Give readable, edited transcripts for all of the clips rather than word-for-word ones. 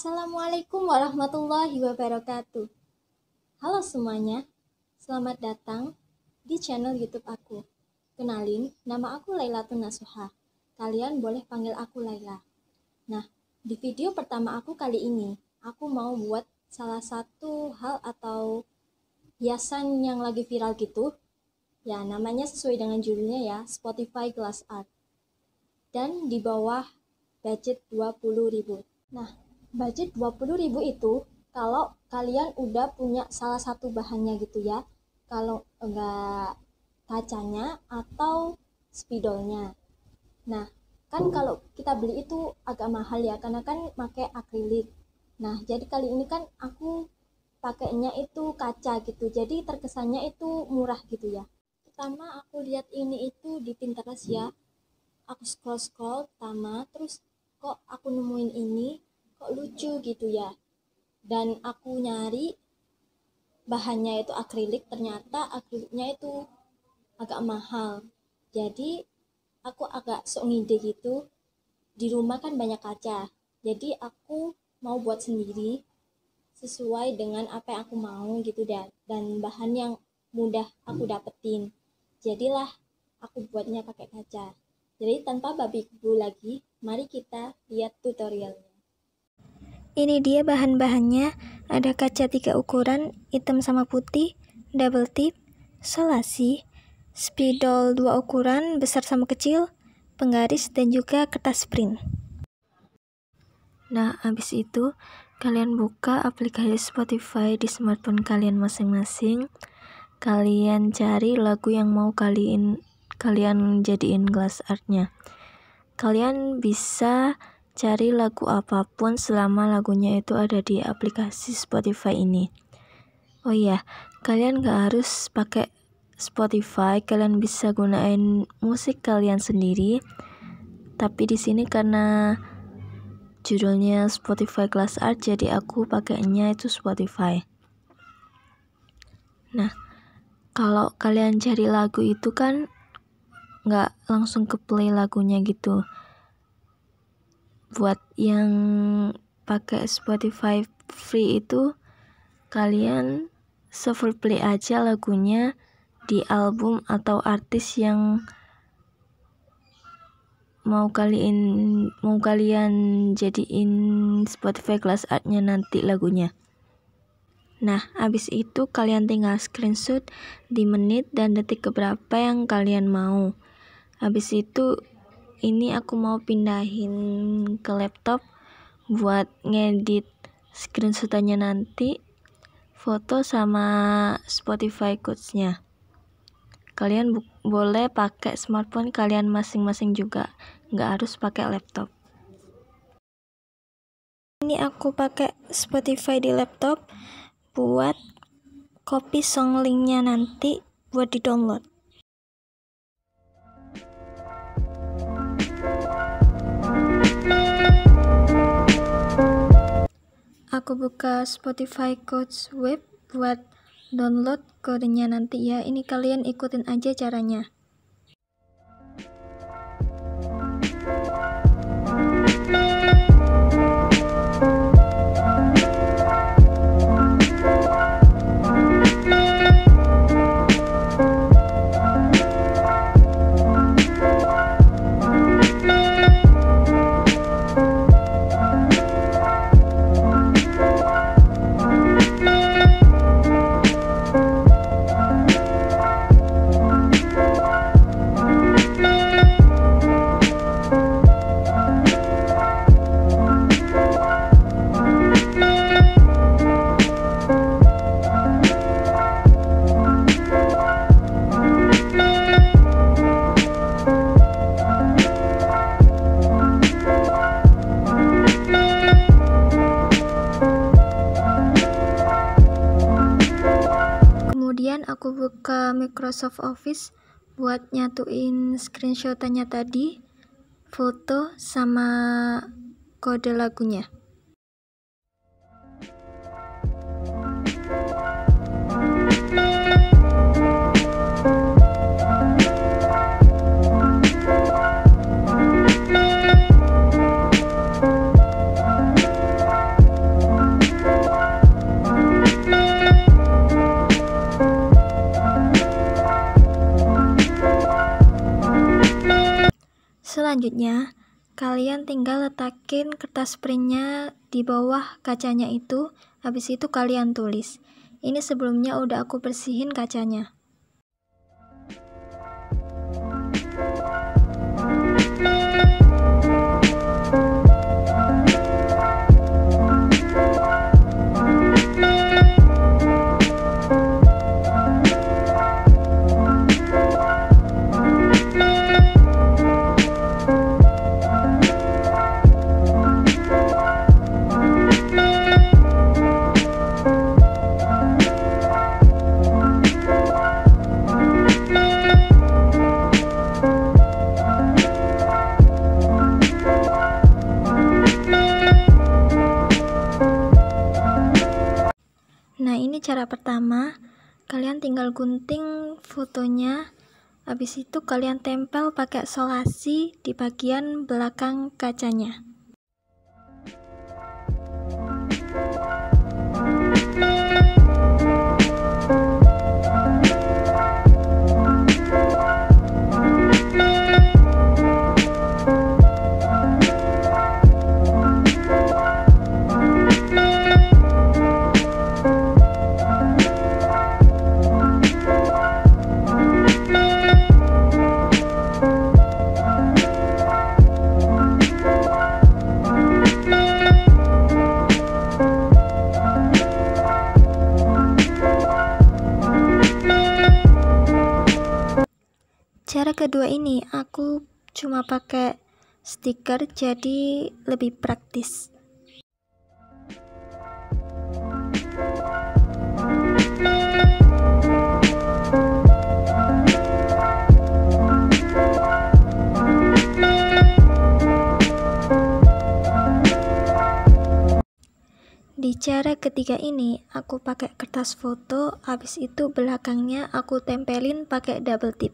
Assalamualaikum warahmatullahi wabarakatuh. Halo semuanya, selamat datang di channel YouTube aku. Kenalin, nama aku Lailatun Nasuha. Kalian boleh panggil aku Laila. Nah, di video pertama aku kali ini, aku mau buat salah satu hal atau hiasan yang lagi viral gitu. Ya, namanya sesuai dengan judulnya ya, Spotify Glass Art. Dan di bawah budget 20.000. Nah, budget 20.000 itu kalau kalian udah punya salah satu bahannya gitu ya. Kalau enggak kacanya atau spidolnya. Nah, kan kalau kita beli itu agak mahal ya karena kan pakai akrilik. Nah, jadi kali ini kan aku pakainya itu kaca gitu. Jadi terkesannya itu murah gitu ya. Pertama aku lihat ini itu di Pinterest ya. Aku scroll pertama, terus kok aku nemuin ini, kok lucu gitu ya. Dan aku nyari bahannya itu akrilik, ternyata akriliknya itu agak mahal. Jadi aku agak sok ngide gitu. Di rumah kan banyak kaca. Jadi aku mau buat sendiri sesuai dengan apa yang aku mau gitu dan bahan yang mudah aku dapetin. Jadilah aku buatnya pakai kaca. Jadi tanpa babi bu lagi, mari kita lihat tutorialnya. Ini dia bahan-bahannya, ada kaca 3 ukuran, hitam sama putih, double tip, solasi, spidol 2 ukuran, besar sama kecil, penggaris, dan juga kertas print. Nah, habis itu kalian buka aplikasi Spotify di smartphone kalian masing-masing. Kalian cari lagu yang mau kalian jadiin glass artnya. Kalian bisa cari lagu apapun selama lagunya itu ada di aplikasi Spotify ini. Oh iya, kalian gak harus pakai Spotify, kalian bisa gunain musik kalian sendiri. Tapi di sini karena judulnya Spotify Glass Art, jadi aku pakainya itu Spotify. Nah, kalau kalian cari lagu itu kan gak langsung ke play lagunya gitu. Buat yang pakai Spotify free itu, kalian shuffle play aja lagunya di album atau artis yang mau kalian jadiin Spotify Glass Artnya nanti lagunya. Nah, habis itu kalian tinggal screenshot di menit dan detik keberapa yang kalian mau. Habis itu ini aku mau pindahin ke laptop buat ngedit screenshotannya nanti, foto sama Spotify codes-nya. Kalian boleh pakai smartphone kalian masing-masing juga, nggak harus pakai laptop. Ini aku pakai Spotify di laptop buat copy song linknya nanti buat di-download. Aku buka Spotify Codes Web buat download kodenya nanti ya. Ini kalian ikutin aja caranya. Kemudian aku buka Microsoft Office buat nyatuin screenshotannya tadi, foto sama kode lagunya. Selanjutnya, kalian tinggal letakin kertas printnya di bawah kacanya itu, habis itu kalian tulis. Ini sebelumnya udah aku bersihin kacanya. Nah, ini cara pertama. Kalian tinggal gunting fotonya, habis itu kalian tempel pakai solasi di bagian belakang kacanya. Cara kedua ini aku cuma pakai stiker, jadi lebih praktis. Di cara ketiga ini aku pakai kertas foto, habis itu belakangnya aku tempelin pakai double tip.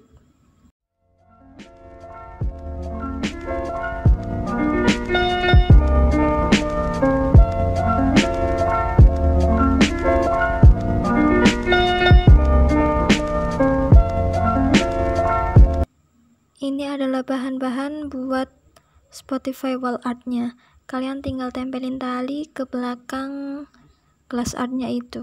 Ini adalah bahan-bahan buat Spotify wall artnya. Kalian tinggal tempelin tali ke belakang glass artnya itu.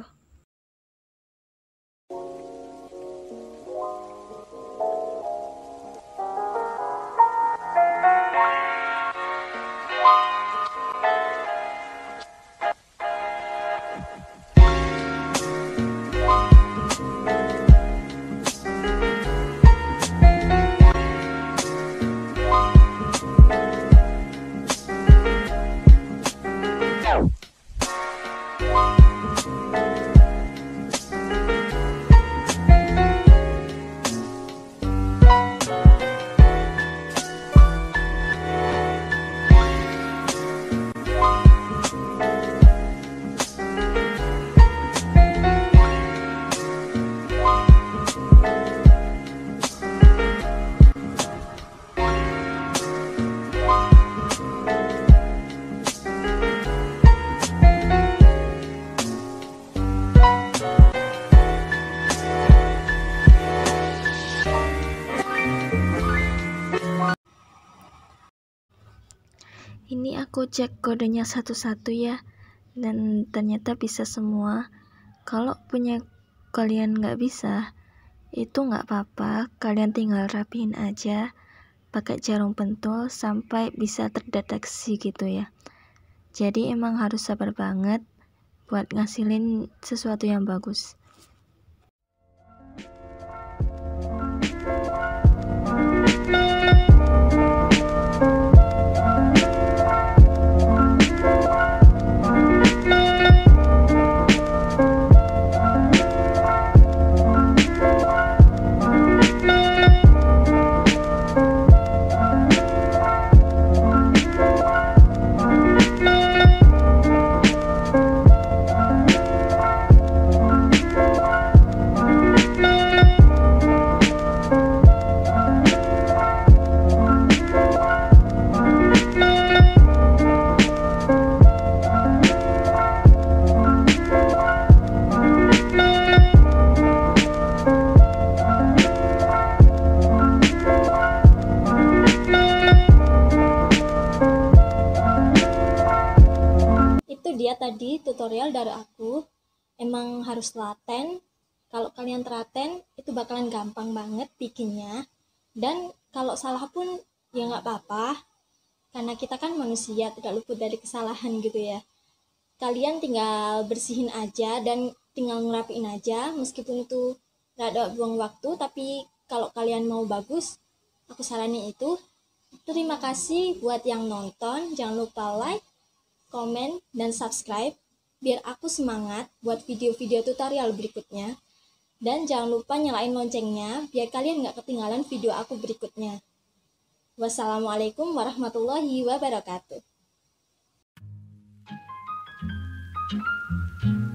Ini aku cek kodenya satu-satu ya, dan ternyata bisa semua. Kalau punya kalian nggak bisa, itu nggak apa-apa, kalian tinggal rapihin aja pakai jarum pentul sampai bisa terdeteksi gitu ya. Jadi emang harus sabar banget buat ngasilin sesuatu yang bagus. lihat tadi tutorial dari aku, emang harus telaten. Kalau kalian telaten, itu bakalan gampang banget bikinnya. Dan kalau salah pun ya nggak apa-apa, karena kita kan manusia, tidak luput dari kesalahan gitu ya. Kalian tinggal bersihin aja dan tinggal ngerapiin aja, meskipun itu rada buang waktu, tapi kalau kalian mau bagus, aku saranin itu. Terima kasih buat yang nonton, jangan lupa like, komen, dan subscribe, biar aku semangat buat video-video tutorial berikutnya. Dan jangan lupa nyalain loncengnya, biar kalian nggak ketinggalan video aku berikutnya. Wassalamualaikum warahmatullahi wabarakatuh.